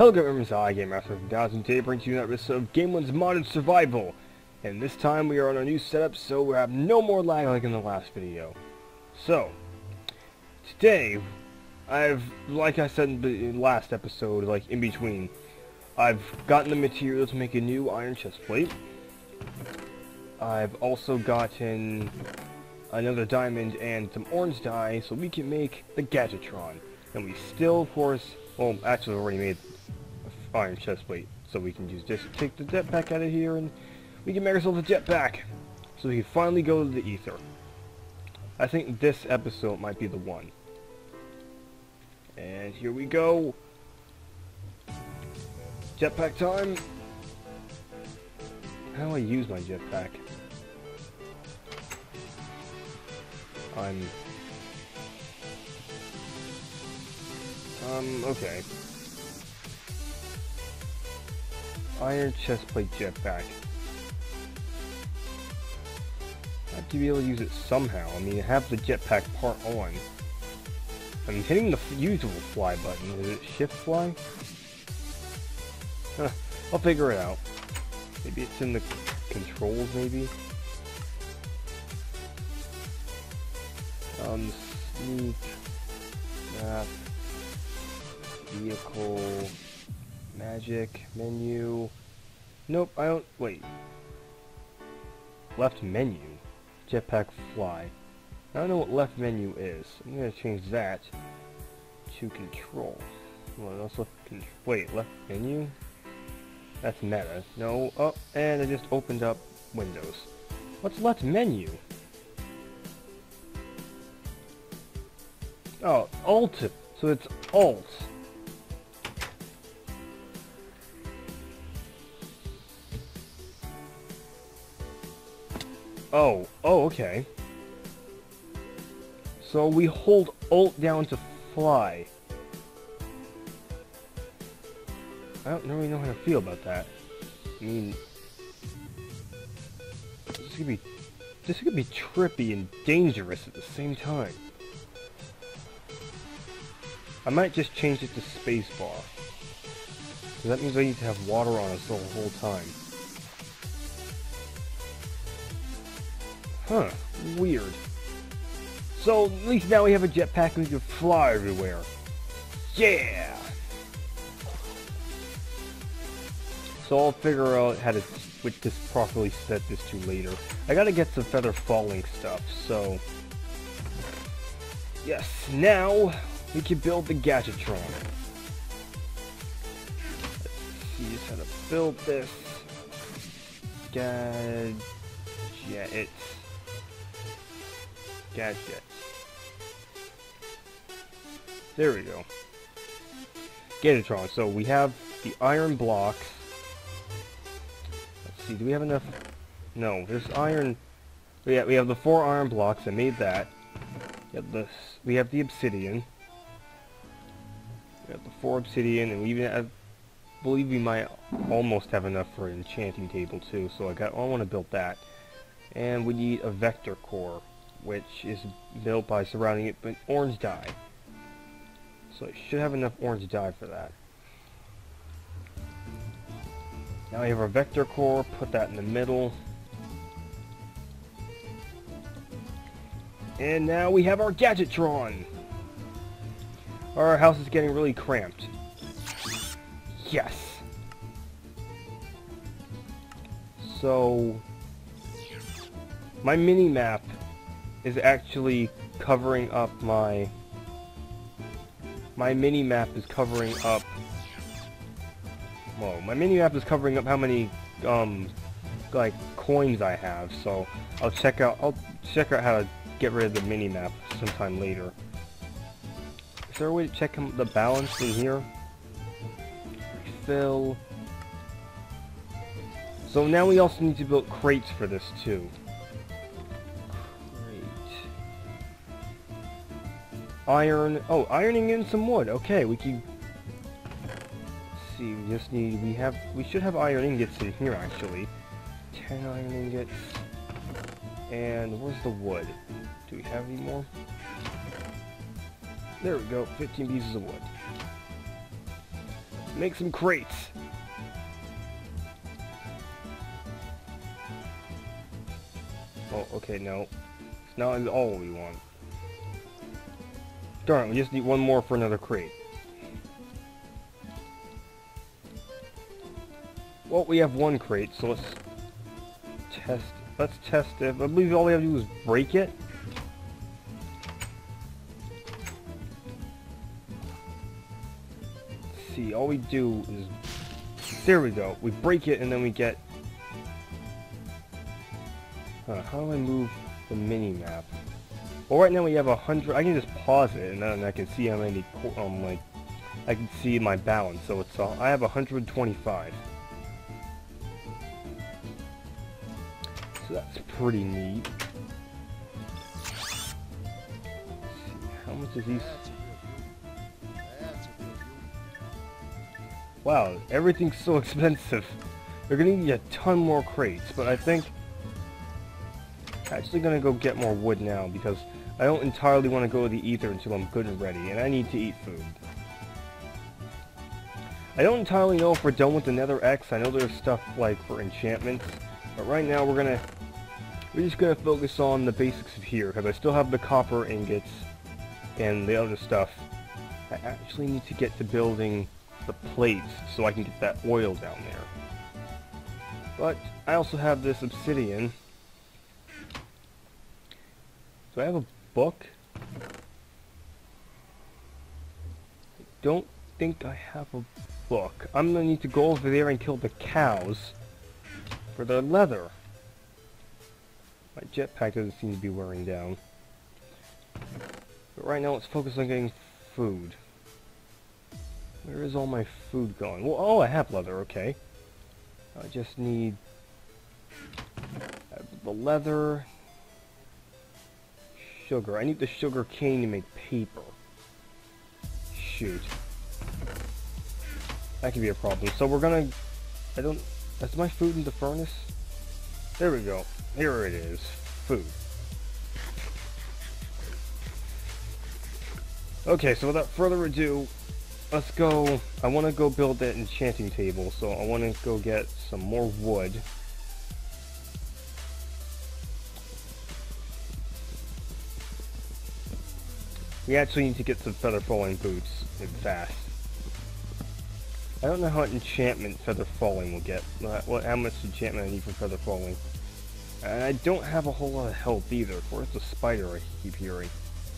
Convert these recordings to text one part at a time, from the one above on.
Hello gamers, I Gamelan from 2000. Today brings you another episode of Gamelan's Modern Survival. And this time we are on a new setup, so we have no more lag like in the last video. So, today, like I said in the last episode, like in between, I've gotten the material to make a new iron chest plate. I've also gotten another diamond and some orange dye so we can make the Gadgetron. And we still, of course, well, actually already made an iron chest plate, so we can use this to take the jetpack out of here, and we can make ourselves a jetpack, so we can finally go to the Aether. I think this episode might be the one. And here we go. Jetpack time. How do I use my jetpack? Okay. Iron chestplate jetpack. I have to be able to use it somehow. I mean, I have the jetpack part on. I'm hitting the usual fly button. Is it shift fly? Huh. I'll figure it out. Maybe it's in the controls, maybe? Sneak. Map. Vehicle. Magic. Menu. Nope, I don't. Wait. Left menu. Jetpack fly. I don't know what left menu is. I'm gonna change that to control. What else left? Wait, left menu? That's meta. No. Oh, and I just opened up Windows. What's left menu? Oh, Alt. So it's Alt. Oh, okay. So we hold Alt down to fly. I don't really know how to feel about that. I mean, this could be trippy and dangerous at the same time. I might just change it to spacebar. Because that means I need to have water on us the whole time. Huh, weird. So, at least now we have a jetpack and we can fly everywhere. Yeah! So I'll figure out how to switch this properly, set this to later. I gotta get some feather falling stuff, so... Yes, now we can build the Gadgetron. Let's see just how to build this. Gadget. There we go. Gadgetron. So we have the iron blocks. Let's see, do we have enough? No, there's iron. Yeah, we have the 4 iron blocks. I made that. We have the obsidian. We have the 4 obsidian, and we even have, I believe we might almost have enough for an enchanting table too. So I want to build that. And we need a vector core, which is built by surrounding it with orange dye. So I should have enough orange dye for that. Now we have our vector core, put that in the middle. And now we have our Gadgetron! Our house is getting really cramped. Yes! So... my mini map is actually covering up my mini map is covering up how many like coins I have, so I'll check out how to get rid of the mini map sometime later. Is there a way to check the balance in here? Fill. So now we also need to build crates for this too. Iron. Oh, ironing in some wood. Okay, we can. Let's see. We should have iron ingots in here actually. 10 iron ingots. And where's the wood? Do we have any more? There we go. 15 pieces of wood. make some crates. Oh, okay, no. It's not all we want. Darn, we just need one more for another crate. Well, we have one crate, so let's test it. I believe all we have to do is break it. Let's see, all we do is... There we go. We break it and then we get... how do I move the mini map? Well, right now we have 100. I can just pause it and then I can see how many, like, I can see my balance. So it's, I have 125. So that's pretty neat. Let's see, how much is these? Wow, everything's so expensive. They're gonna need a ton more crates, but I think I'm actually gonna go get more wood now because I don't entirely want to go to the Aether until I'm good and ready, and I need to eat food. I don't entirely know if we're done with the Nether X. I know there's stuff like for enchantments, but right now we're just gonna focus on the basics of here because I still have the copper ingots and the other stuff. I actually need to get to building the plates so I can get that oil down there. But I also have this obsidian. Do I have a book? I don't think I have a book. I'm gonna need to go over there and kill the cows for their leather. My jetpack doesn't seem to be wearing down. But right now let's focus on getting food. Where is all my food going? Well, oh, I have leather, okay. I just need the leather, sugar. I need the sugar cane to make paper. Shoot. That could be a problem. So we're gonna... Is my food in the furnace? There we go. Here it is. Food. Okay, so without further ado, let's go. I want to go build that enchanting table, so I want to go get some more wood. We actually need to get some feather falling boots fast. I don't know how much enchantment feather falling will get. How much enchantment I need for feather falling. And I don't have a whole lot of health either. Where's the spider I keep hearing?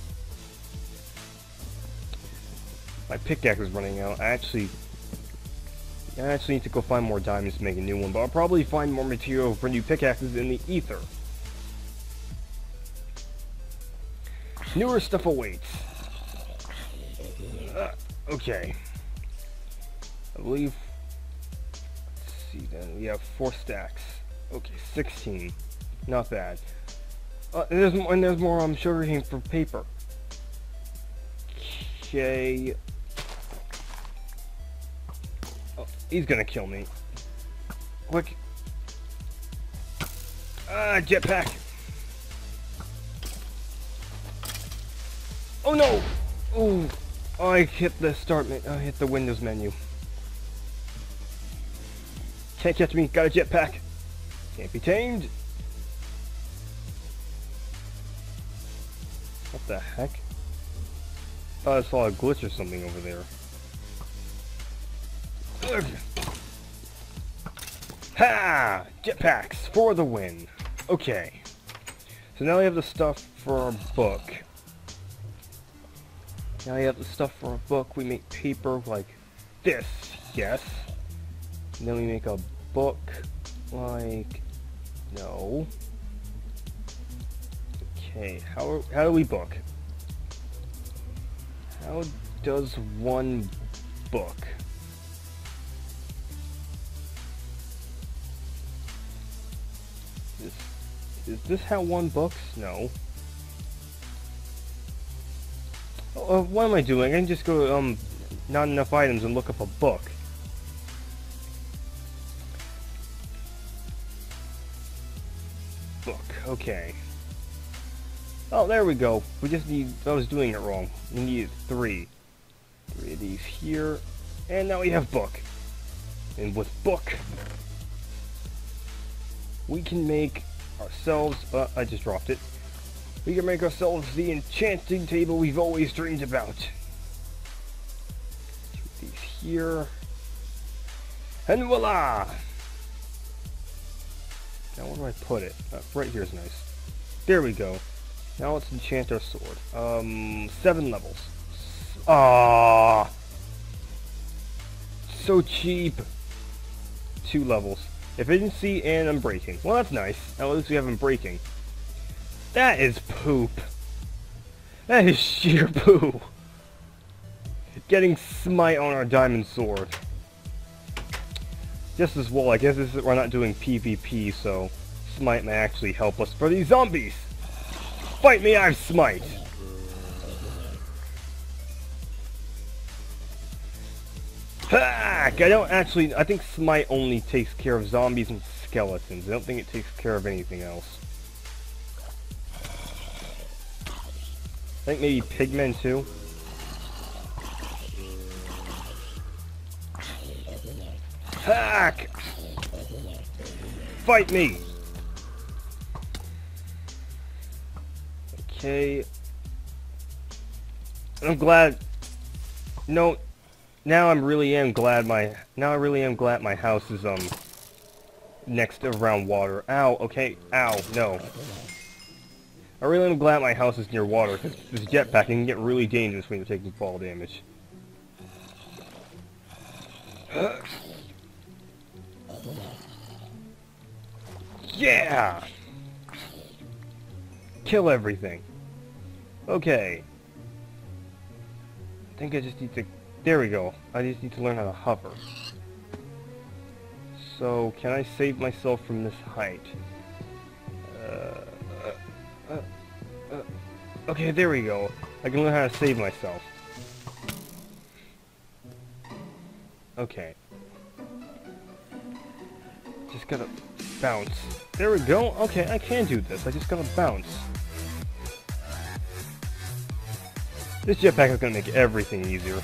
My pickaxe is running out. I actually need to go find more diamonds to make a new one, but I'll probably find more material for new pickaxes in the Aether. Newer stuff awaits. Okay. I believe... Let's see then. We have 4 stacks. Okay, 16. Not bad. There's more sugar cane for paper. Okay. Oh, he's gonna kill me. Quick. Jetpack. Oh no! Oh, I hit the I hit the Windows menu. Can't catch me. Got a jetpack. Can't be tamed. What the heck? Thought I saw a glitch or something over there. Ugh. Ha! Jetpacks for the win. Okay. So now we have the stuff for our book. Now we have the stuff for a book. We make paper like this, yes. And then we make a book like... No. Okay, how do we book? How does one book? Is this how one books? No. What am I doing? I can just go to not enough items and look up a book. Book, okay. Oh, there we go. We just need... I was doing it wrong. We need 3. 3 of these here. And now we have book. And with book, we can make ourselves, I just dropped it. We can make ourselves the enchanting table we've always dreamed about. Put these here. And voila! Now where do I put it? Right here is nice. There we go. Now let's enchant our sword. 7 levels. Ah, so cheap. 2 levels. Efficiency and unbreaking. Well, that's nice. At least we have unbreaking. That is poop. That is sheer poo. Getting smite on our diamond sword. Just as well, I guess we're not doing PvP, so smite may actually help us for these zombies. Fight me, I have smite. Hack! I think smite only takes care of zombies and skeletons. I don't think it takes care of anything else. I think maybe pigmen too. Hack! Fight me! Okay. I'm glad. No. Now I really am glad my house is next around water. Ow. Okay. Ow. No. I really am glad my house is near water, because this jetpack can get really dangerous when you're taking fall damage. Yeah! Kill everything. Okay. I think I just need to... There we go. I just need to learn how to hover. So, can I save myself from this height? Okay, there we go. I can learn how to save myself. Okay. Just gotta bounce. There we go. Okay, I can do this. I just gotta bounce. This jetpack is gonna make everything easier.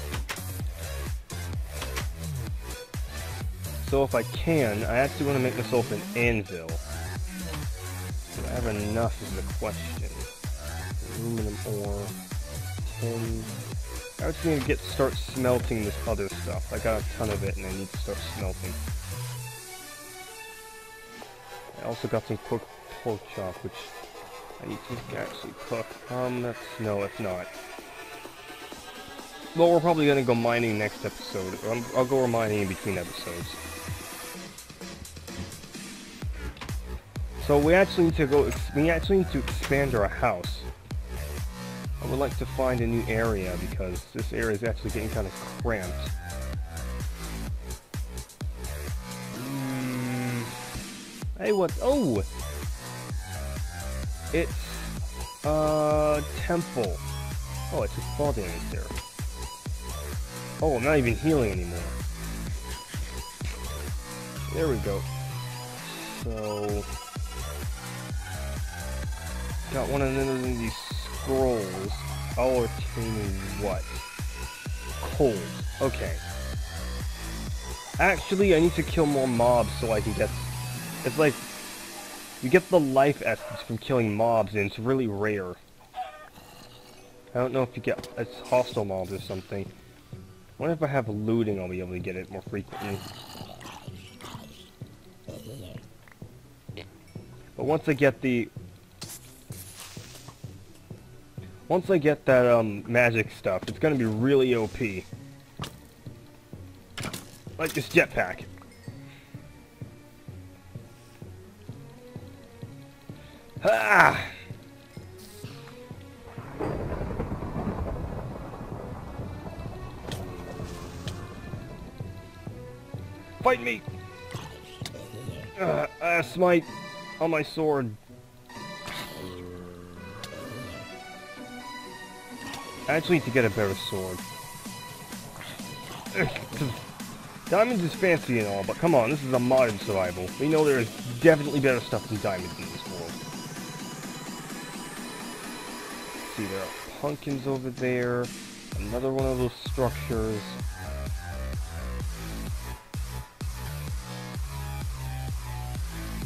So if I can, I actually want to make myself an anvil. Do I have enough is the question. Aluminum ore, tin. I just need to start smelting this other stuff. I got a ton of it and I need to start smelting. I also got some cooked pork chop, which I need to actually cook. No, it's not. Well, we're probably gonna go mining next episode. I'll go mining in between episodes. So we actually need to expand our house. I would like to find a new area because this area is actually getting kind of cramped. Hey, what? Oh! It's temple. Oh, it's just fall damage there. Oh, I'm not even healing anymore. There we go. So, got one of these scrolls. All attaining what? Cold. Okay. Actually, I need to kill more mobs so I can get... It's like, you get the life essence from killing mobs and it's really rare. I don't know if you get... It's hostile mobs or something. I wonder if I have looting, I'll be able to get it more frequently. But once I get the... Once I get that, magic stuff, it's gonna be really OP. Like this jetpack. Ah! Fight me! Smite on my sword. I actually need to get a better sword. Diamonds is fancy and all, but come on, this is a modern survival. We know there is definitely better stuff than diamonds in this world. Let's see, there are pumpkins over there. Another one of those structures.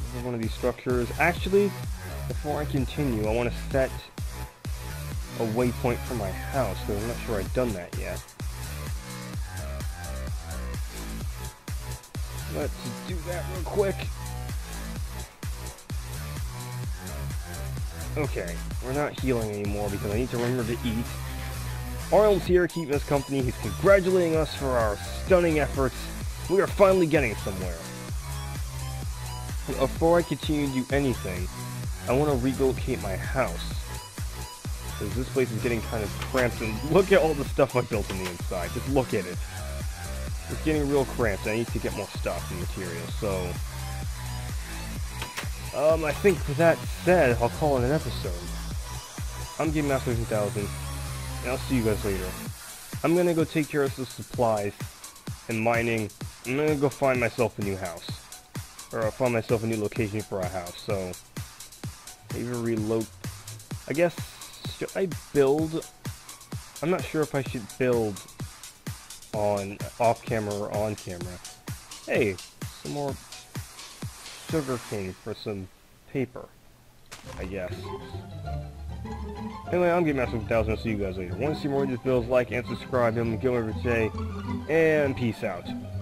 one of these structures. Actually, before I continue, I want to set a waypoint for my house, because I'm not sure I've done that yet. Let's do that real quick. Okay, we're not healing anymore because I need to remember to eat. Arnold's here keeping us company. He's congratulating us for our stunning efforts. We are finally getting somewhere. But before I continue to do anything, I want to relocate my house. Because this place is getting kind of cramped, and look at all the stuff I built on the inside. Just look at it. It's getting real cramped. I need to get more stuff and materials, so... I think with that said, I'll call it an episode. I'm Gamelan 2000, and I'll see you guys later. I'm gonna go take care of some supplies and mining. I'm gonna go find myself a new house. Or I'll find myself a new location for a house, so... Maybe reload... I guess... Should I build... I'm not sure if I should build on off-camera or on-camera. Hey, some more sugar cane for some paper, I guess. Anyway, I'm Gamelan 2000. I'll see you guys later. Want to see more of these builds? Like and subscribe. I'm Gilmer every day, and peace out.